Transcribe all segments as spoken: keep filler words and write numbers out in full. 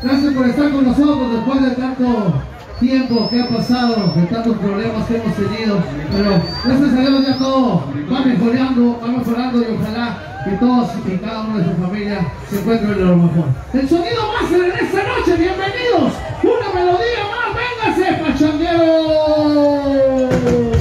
Gracias por estar con nosotros después de tanto tiempo que ha pasado, de tantos problemas que hemos tenido. Pero gracias a Dios ya todo va mejorando, va mejorando y ojalá que todos y cada uno de su familia se encuentren en lo mejor. El sonido máster en esta noche, bienvenidos. Una melodía más, véngase, pachangueros.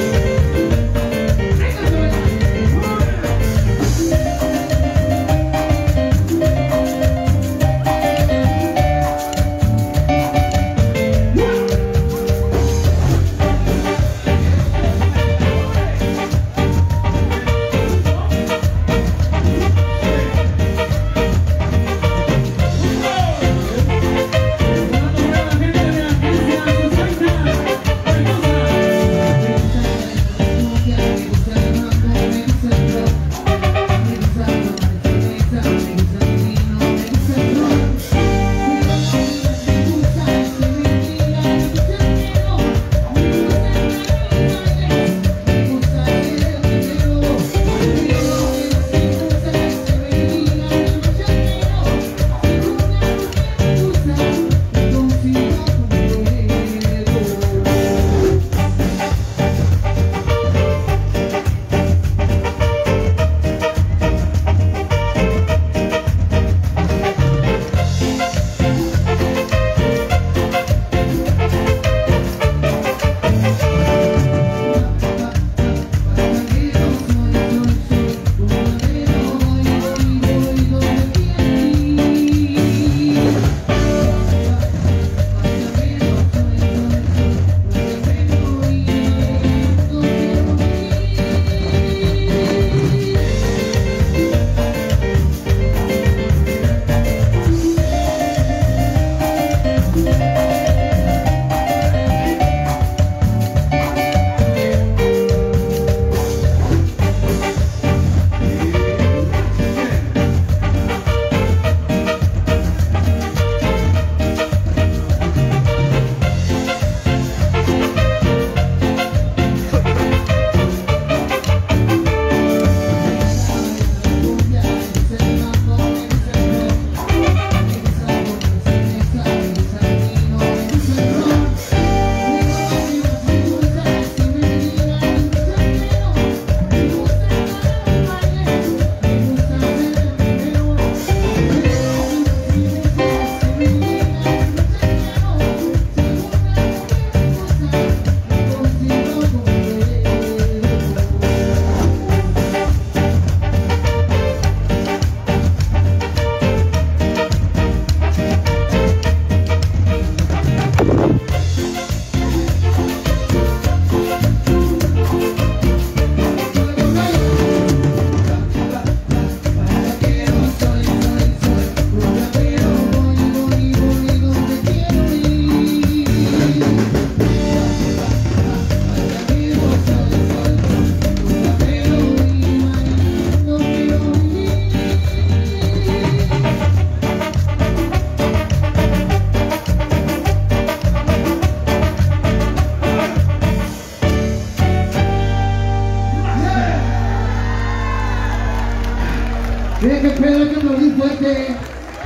Miren que Pedro que aplaudir fuerte.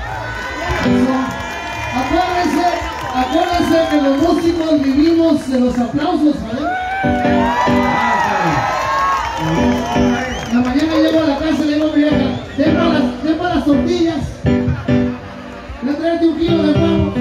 Acuérdense, acuérdense que los músicos vivimos de los aplausos, ¿vale? La mañana llego a la casa y le digo a mi vieja, ten para las, ten para las tortillas, voy a traerte un kilo de pavo.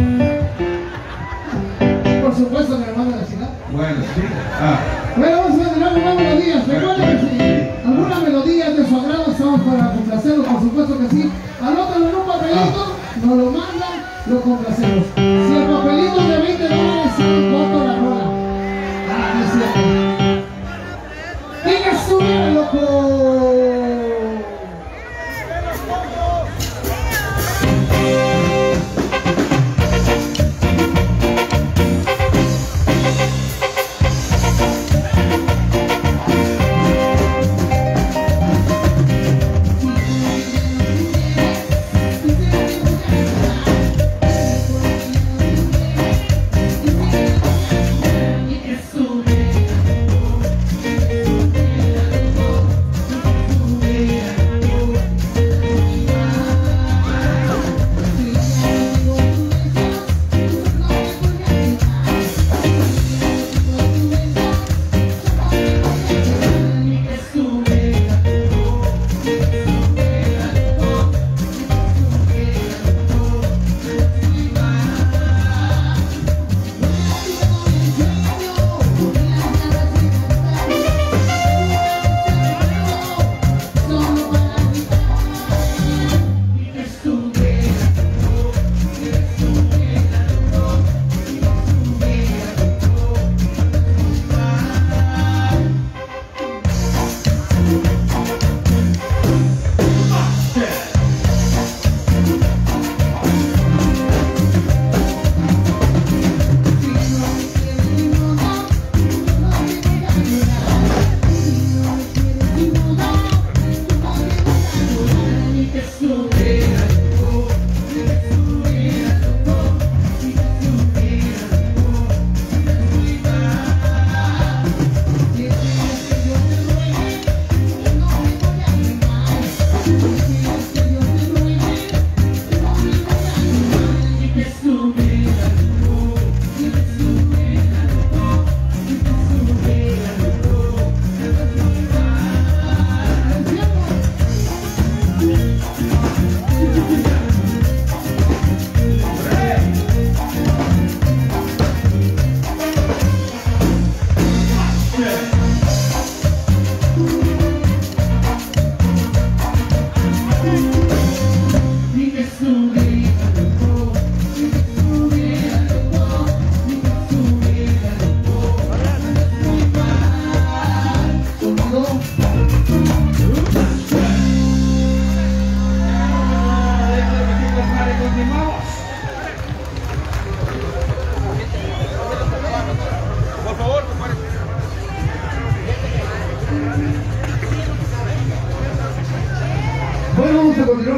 Por supuesto, mi hermano de la ciudad. Bueno, sí. Ah. Bueno, vamos a tener una melodía. Recuerden que si alguna melodía es de su agrado, estamos para complacerlo, por supuesto que sí. Anótalo en un papelito, nos lo mandan, lo complacemos. Si el papelito es de veinte dólares, sale corto la rola. Ah, no es cierto. ¡Venga, sube, loco!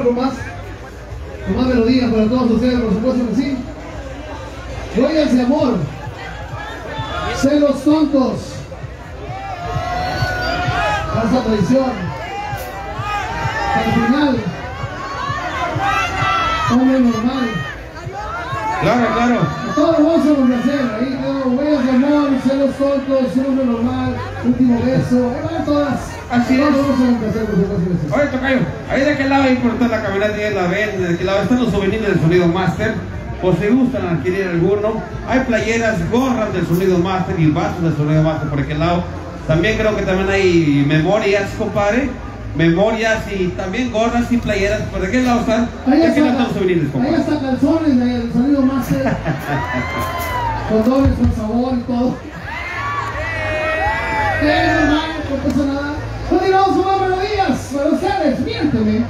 con más, con más melodías para todos ustedes, por supuesto que sí. Huellas de amor, celos tontos, falsa traición, al final, hombre normal. Claro, claro. A todos los vamos a complacer, ahí quedó huellas de amor, celos tontos, hombre normal, último beso, ahí van todas. Así es. Vamos a complacer, por supuesto. Oye, tocayo, ahí de aquel lado ahí por toda la camioneta ya la ven, de aquel lado están los souvenirs del Sonido Master, por si gustan adquirir alguno. Hay playeras, gorras del Sonido Master y vasos del Sonido Master por aquel lado. También creo que también hay memorias, compadre. Memorias y también gorras y playeras. ¿Por aquel lado están? Ahí ¿De qué lado está, están los souvenirs, compadre? ahí está calzones del Sonido Master. Condones con sabor y todo. Eh, normal, no pasa nada. Continuamos con más melodías para ustedes, miénteme.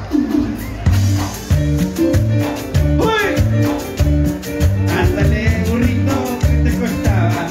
¡Uy! Ándale, burrito, ¿qué te costaba?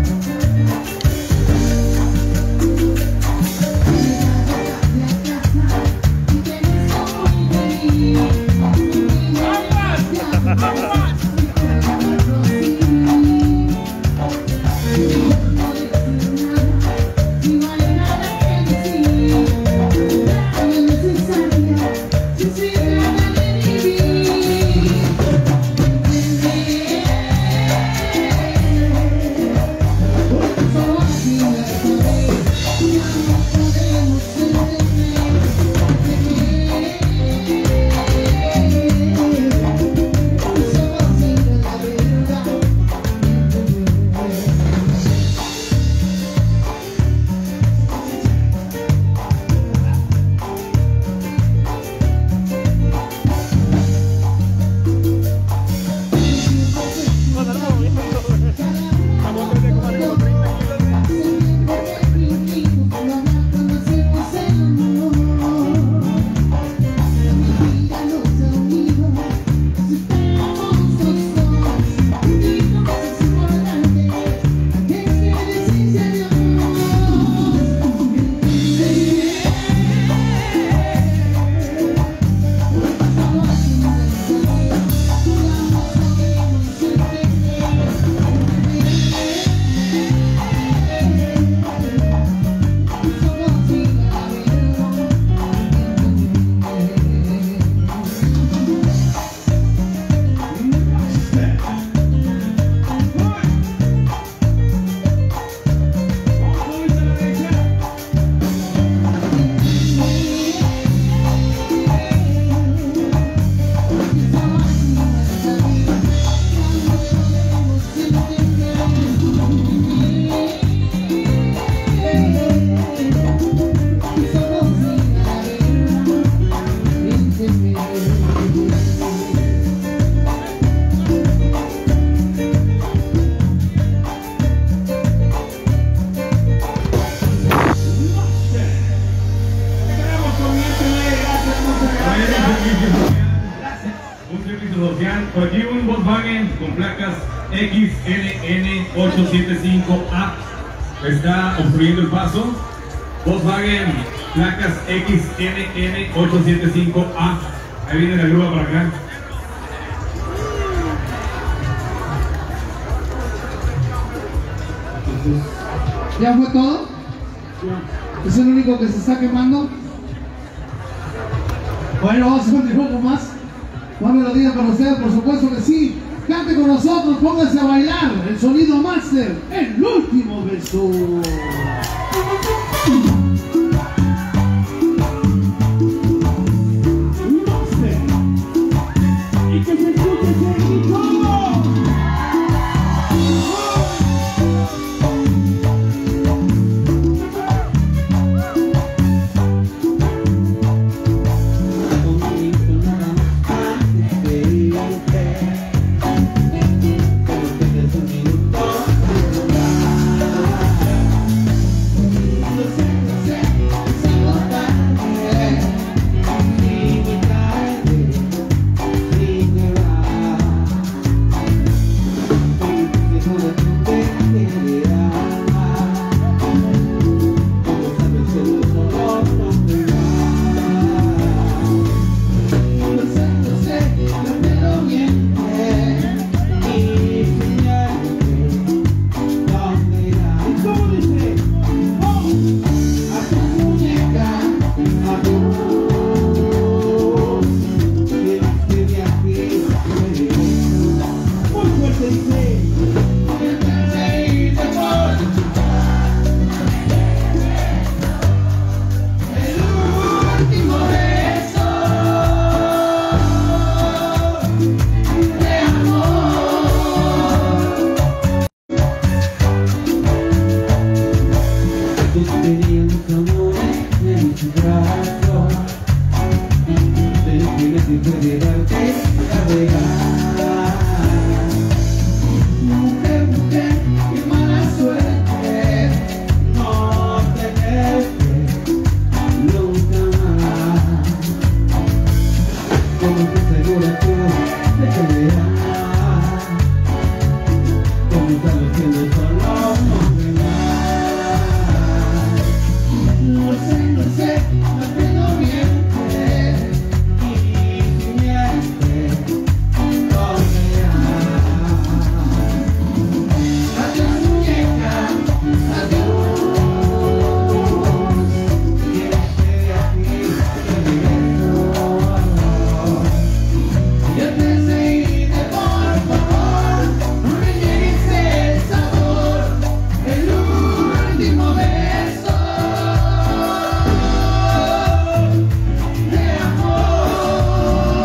Por aquí un Volkswagen con placas X N N ocho siete cinco A está obstruyendo el paso. Volkswagen placas X N N ocho siete cinco A. Ahí viene la grúa para acá. ¿Ya fue todo? ¿Es el único que se está quemando? Bueno, vamos a continuar con más. Más melodía para ustedes, por supuesto que sí. Cante con nosotros, pónganse a bailar. El Sonido Master, el último beso. Y que se escuche ese grito. Los y puede darte la real. Mujer, mujer, qué mala suerte No tenerte nunca más. Como te segura tú de que verás. Como estás haciendo solo no me das. No sé, no sé, no tengo miente Y si mientes, no me das. Adiós muñeca, adiós. Quiero ser aquí, Yo te seguiré, por favor, no me niegues el sabor, el último beso de amor.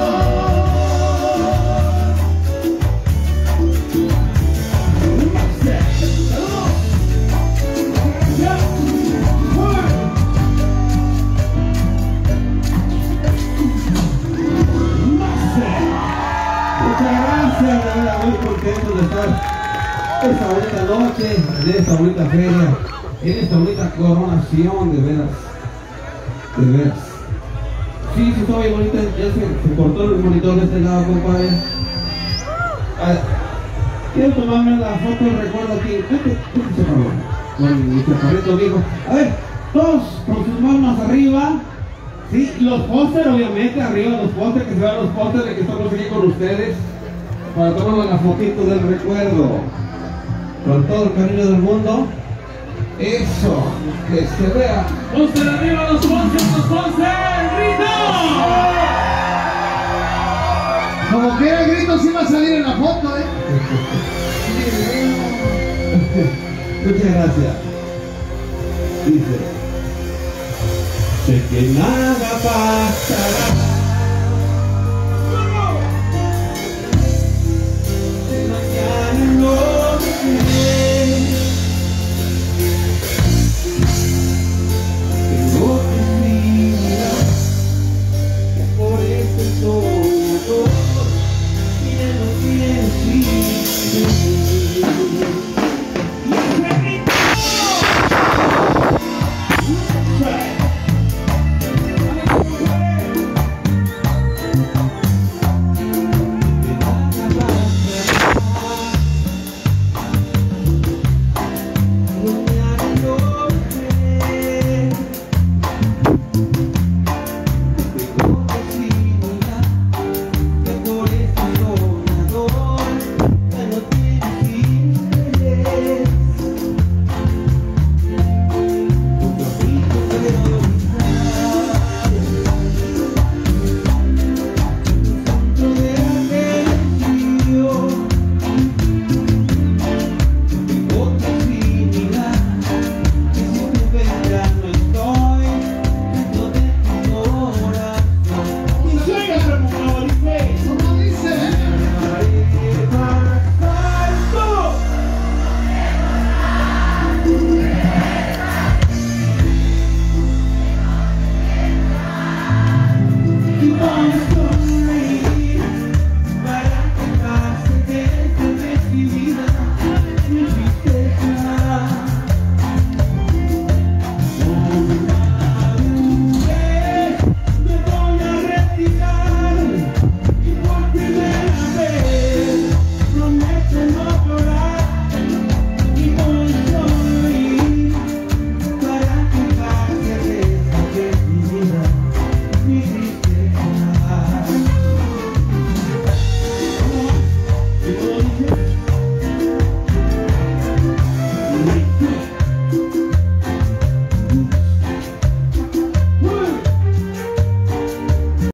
Muchas gracias, de verdad, muy contento de estar esta bonita noche, en esta bonita feria, en esta bonita coronación, de veras, de veras. Sí, sí, está muy bonita, ya se, se cortó el monitor de este lado, compadre. Ah, quiero tomarme la foto de recuerdo aquí, vete, vete, por favor, con mi chaparrito viejo. A ver, todos con sus manos arriba. Sí, los pósteres, obviamente, arriba los pósteres, que se vean los pósteres de que estamos aquí con ustedes para tomarnos la fotito del recuerdo con todo el cariño del mundo. Eso, que se vea. Póster arriba, los póster, los póster, grito. Como que el grito sí va a salir en la foto, ¿eh? Muchas gracias. Dice, sé que nada pasará.